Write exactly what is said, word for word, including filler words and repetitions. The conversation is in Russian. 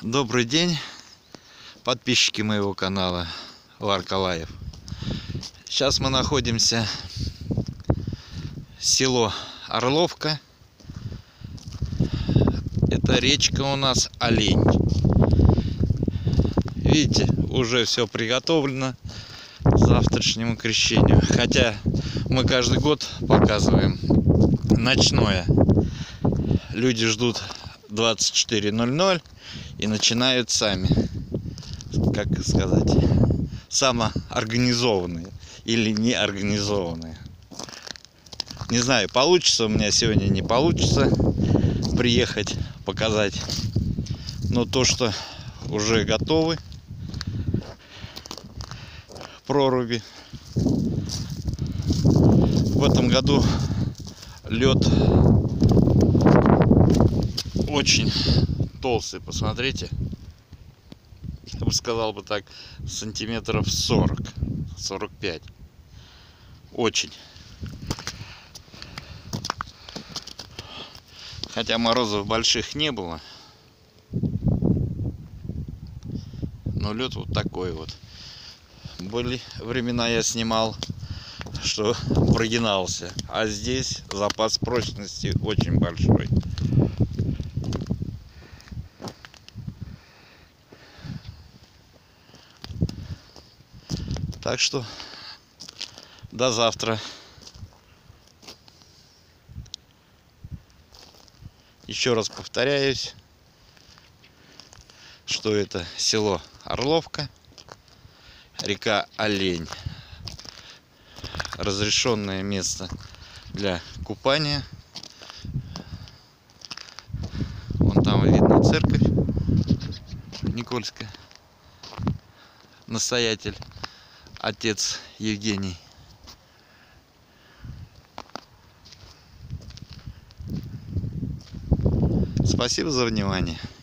Добрый день, подписчики моего канала Варкалаев. Сейчас мы находимся село Орловка. Это речка у нас Олень. Видите, уже все приготовлено к завтрашнему крещению. Хотя мы каждый год показываем ночное. Люди ждут двадцать четыре ноль ноль и начинают сами, как сказать, самоорганизованные или неорганизованные. Не знаю, получится у меня сегодня, не получится приехать, показать. Но то, что уже готовы проруби. В этом году лед очень толстый, посмотрите. Я бы сказал бы так, сантиметров сорок сорок пять. Очень. Хотя морозов больших не было, но лед вот такой вот. Были времена, я снимал, что прогинался, а здесь запас прочности очень большой. Так что до завтра. Еще раз повторяюсь, что это село Орловка, река Олень. Разрешенное место для купания. Вон там видно церковь Никольская. Настоятель отец Евгений. Спасибо за внимание.